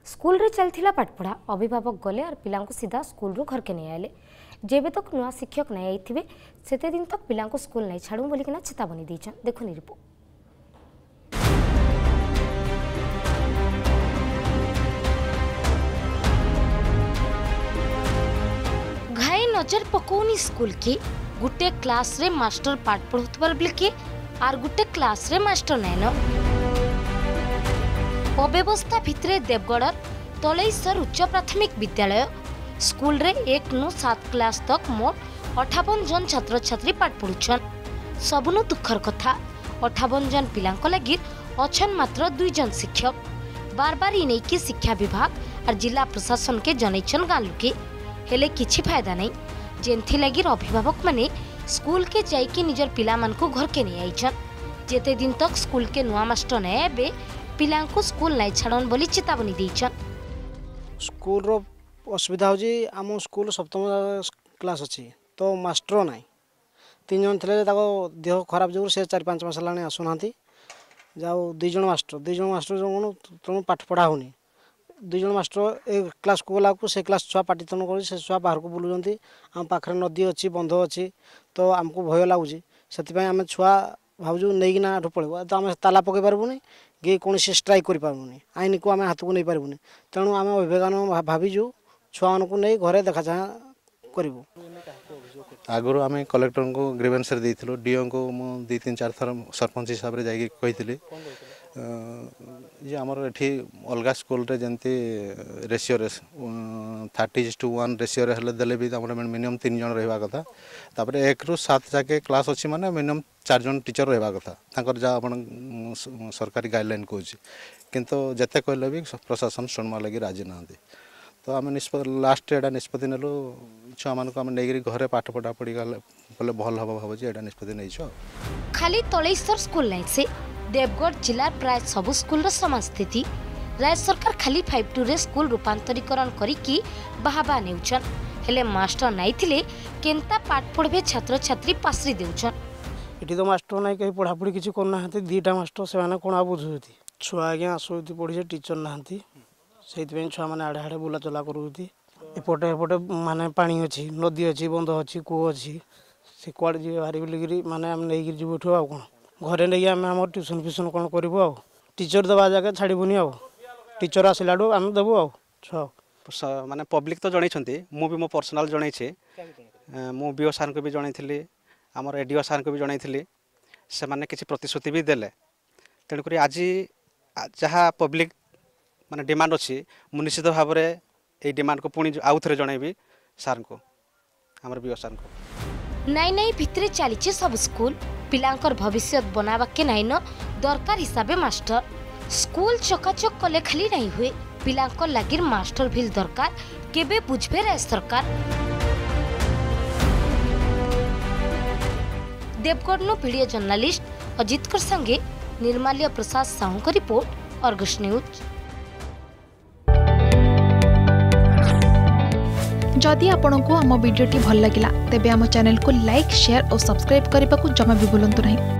School रे चलथिला पाठपढ़ा अभिभावक गले और पिला सीधा स्कूल रू घर के नहीं आए जेबे तक नुआ शिक्षक नहीं आईथिबे सेते दिन तक पिला स्कूल नहीं छाड़ू बोलिकिना चेतावनी देछन। देखो रिपोर्ट। घाई नजर पकौनी स्कूल की गुटे क्लास रे मास्टर पाठ पढ़ुतबार बेले के आर गुटे क्लास रे मास्टर नैन अव्यवस्था भितरे देवगढ़ तलईसर उच्च प्राथमिक विद्यालय स्कूल रे 1 नु 7 क्लास तक मोट 58 जन छात्र छात्री पाठ पढ़ुछन। सबनु दुखर कथा 58 जन पिलांक लागि अछन मात्र 2 जन शिक्षक। बार बार इ नै कि शिक्षा विभाग और जिला प्रशासन के जनैछन गाँ लुके हेले किछि फायदा नहीं। जेंथि लागि अभिभावक माने स्कूल के जाइके निजर पिला मान को घर के नहीं आइछन। जेते दिन तक स्कूल के नुआ मास्टर नै एबे पिला को स्कूल नहीं छाड़न बोली चेतावनी देछन। स्कूल रो असुविधा हो जी आम स्कूल सप्तम क्लास अच्छी तो मास्टर ना 3 जन थे देह खराब जो से 4-5 मास है आसुना जाओ 2 जन मास्टर जो तेणु पाठ पढ़ा होनी 2 जन मास्टर एक क्लास को गला से क्लास छुआ पाटितन कर छुआ बाहर को बुलूँ आम पाखे नदी अच्छी बंध अच्छी तो आमको भय लगुच से आम छुआ भावुँ नहीं ना पड़े तो आम ताला पकई पार्बूनी कि कौन स्ट्राइक कर पार्बूनी आईन को आम हाथ को नहीं पार्बूनी तेणु आम अभिभावक भाविजु छुआ मान को नहीं घरे देखा चाह करूँ। आगुरी आम कलेक्टर को ग्रीवेंस देइथिलु डीओ को मु 2-3-4 थर सरपंच हिसाब से जाइए कही जे आमर एठी अलगा स्कूल रे जंती रेशियो 30:1 रेशियो रे हले देले भी हमर मिनिमम 3 जन रहबा कथा तापर 1 ରୁ 7 जाके क्लास अछि माने मिनिमम 4 जन टीचर रहबा कथा ताकर जा अपन सरकारी गाइडलाइन कोछि किंतु जते कहले भी प्रशासन सुनवा लगी राजी नांदी तो आम लास्ट एटा निष्पत्ति नेलु छुआ मान को आम नहीं घरे पाठ पढ़ा पढ़ी गले भल हम भावुँ एटा निष्पत्ति नहीं। खाली तलईसर स्कूल नहीं से देवगढ़ जिला प्राय सबु स्कूल समान स्थिति राज्य सरकार खाली 5-2 रे स्कूल रूपांतरीकरण करिकी बाहाबा नेउछन हेले मास्टर नहीं थिले केनता पाठ पढ़बे छात्र छात्री पासरी देउछन। एठी तो मास्टर नहीं कहीं पढ़ा पढ़ी किछि करना हाते 2टा मास्टर से माने कोना बुझुती छुआ आज्ञा आसुती पढ़ी से टीचर नाहंती से छुआ मैंने आड़े आड़े बुला चला करुँगी एपटे एपटे माने पानी अच्छी नदी अच्छी बंध अच्छी कूह अच्छी से कड़े जी बाहरी बोलिकी माने आम नहीं जीव एठू आ कौन घरे नहीं आम आम ट्यूशन फ्यूशन कौन करूँ आ टीचर देवा जगह छाड़बूनी आ टीचर आसला आम देवु आ छुआ माने पब्लिक तो जनई मु भी मो पर्सनाल जनई मु बीओ सार को भी जनई आमर एडीओ सार को भी जनई से माने किसी प्रतिश्रुति भी देले तेणुक आज जहाँ पब्लिक माने डिमांड अच्छी मु निश्चित भाव में ये डिमांड को पुणी आउ थे जनइबी सार को आमर बीओ सार को नाई भितरे चली सब स्कूल पिलांकर भविष्य बनावा के नाई न दरकार हिसाबे मास्टर स्कूल चकाचक कले खाली नहीं हुए पिलांकर लागिर मास्टर भी दरकार केबे बुझबे राज्य सरकार। देवगढ़ नु वीडियो जर्नलिस्ट अजित संगे निर्माल्य प्रसाद साहू का रिपोर्ट अर्गस न्यूज। जदि आपंक आम भिडी भल लगा तेब आम चैनल को लाइक शेयर और सब्सक्राइब करने को जमा भी भूलु नहीं।